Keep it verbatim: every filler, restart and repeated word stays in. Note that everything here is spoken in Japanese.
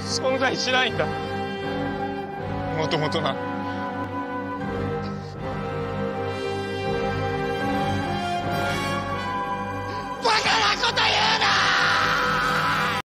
存在しないんだ。もともとな。